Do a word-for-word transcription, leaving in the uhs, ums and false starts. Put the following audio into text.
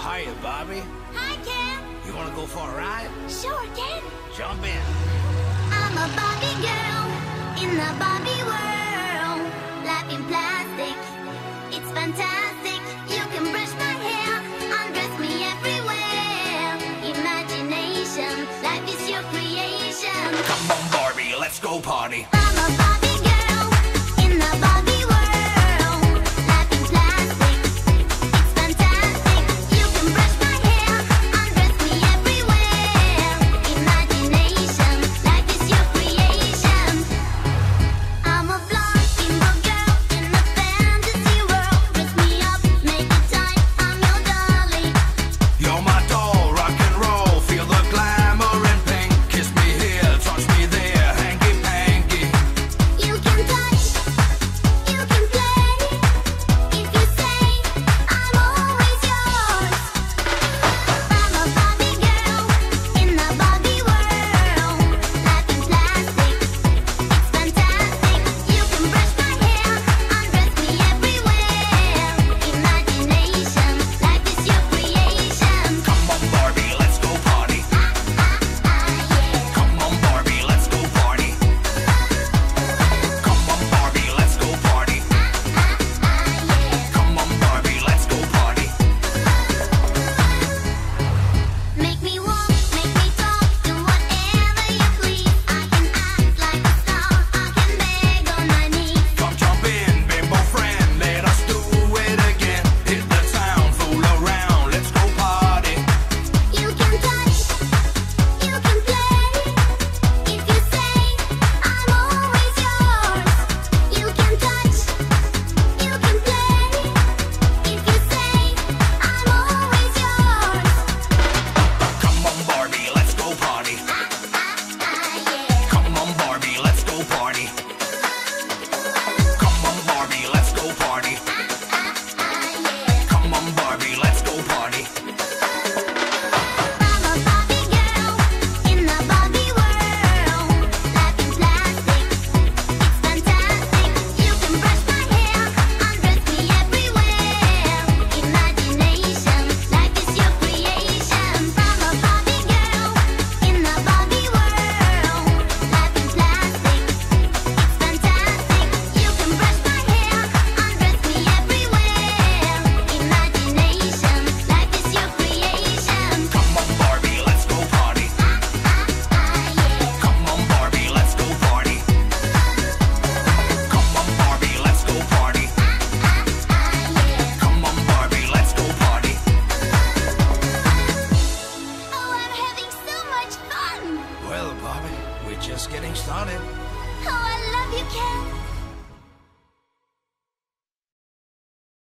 Hiya, Barbie. Hi, Ken. You wanna go for a ride? Sure, Ken. Jump in. I'm a Barbie girl in the Barbie world. Life in plastic, it's fantastic. You can brush my hair, undress me everywhere. Imagination, life is your creation. Come on, Barbie, let's go party. I'm a Barbie girl in the Barbie world. Life in plastic, it's fantastic. You can brush my hair, undress me everywhere. Imagination, life is your creation. I'm a blonde bimbo girl in a fantasy world. Dress me up, make it tight, I'm your dolly. You're my doll, rock and roll. Feel the glamour and pink. Kiss me here, touch me there, hanky-panky. You can touch, you can play. If you say, I'm always yours. I'm a Barbie girl in the Barbie world. Life in plastic, it's fantastic. You can brush my hair, undress me everywhere. Imagination, life is your creation. Come on, Barbie, let's go party. Ah, ah, ah, yeah. Come on, Barbie, let's go party. Come on, Barbie, let's go party. Ah, ah, yeah. Come on, Barbie, let's go party. Make me walk, make me talk, do whatever you please. I can act like a star, I can beg on my knees. Come jump in, bimbo friend, let us do it again. Hit the town, fool around, let's go party. You can touch, you can play. If you say, I'm always yours. You can touch, you can play. If you say, I'm always yours. Come on, Barbie, let's go party. Ah, ah, ah, yeah. Come on, Barbie, let's go party. Come on, Barbie, let's go party. Ah, ah, ah, yeah. Come on, Barbie, let's go party. I'm a Barbie girl in the Barbie world. Life in plastic, it's fantastic. You can brush my hair, undress me everywhere. Imagination, life is your creation. I'm a Barbie girl in the Barbie world. Life in plastic, it's fantastic. You can brush my hair, undress me everywhere. Imagination, life is your creation. Come on, Barbie, let's go party. Ah, ah, ah, yeah. Come on, Barbie, let's go party. Come on, Barbie, let's go party. Ah, ah, ah, yeah. Come on, Barbie, let's go party. Oh, I'm having so much fun. Well, Barbie, we're just getting started. Oh, I love